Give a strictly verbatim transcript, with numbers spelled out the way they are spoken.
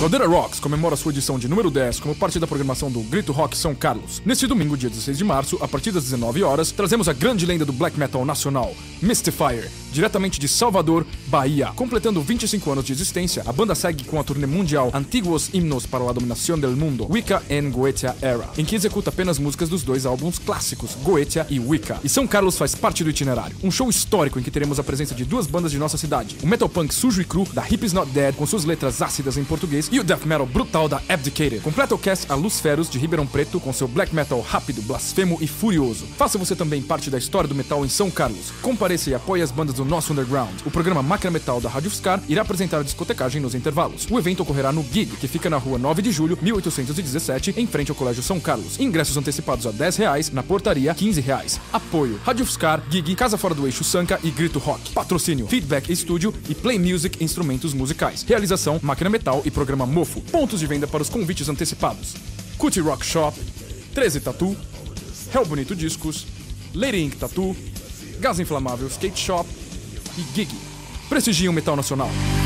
Caldeira Rocks comemora sua edição de número dez como parte da programação do Grito Rock São Carlos. Neste domingo, dia dezesseis de março, a partir das dezenove horas, trazemos a grande lenda do black metal nacional, Mystifier, diretamente de Salvador, Bahia. Completando vinte e cinco anos de existência, a banda segue com a turnê mundial Antiguos Himnos para la Dominación del Mundo, Wicca and Goetia Era, em que executa apenas músicas dos dois álbuns clássicos, Goetia e Wicca. E São Carlos faz parte do itinerário. Um show histórico em que teremos a presença de duas bandas de nossa cidade, o metal punk sujo e cru da Hippies Not Dead, com suas letras ácidas em português, e o death metal brutal da Abdicated. Completa o cast a Luz Feros, de Ribeirão Preto, com seu black metal rápido, blasfemo e furioso. Faça você também parte da história do metal em São Carlos. Compareça e apoie as bandas do nosso underground. O programa Máquina Metal da Rádio Fiscar irá apresentar a discotecagem nos intervalos. O evento ocorrerá no Gig, que fica na rua nove de julho, mil oitocentos e dezessete, em frente ao Colégio São Carlos. Ingressos antecipados a dez reais, na portaria quinze reais. Apoio: Rádio Fiscar, Gig, Casa Fora do Eixo Sanca e Grito Rock. Patrocínio: Feedback Studio e Play Music Instrumentos Musicais. Realização: Máquina Metal e Programa Mofo. Pontos de venda para os convites antecipados: Cutie Rock Shop, treze Tattoo, Hell Bonito Discos, Lady Ink Tattoo, Gás Inflamável Skate Shop e Gig. Prestigiem o metal nacional.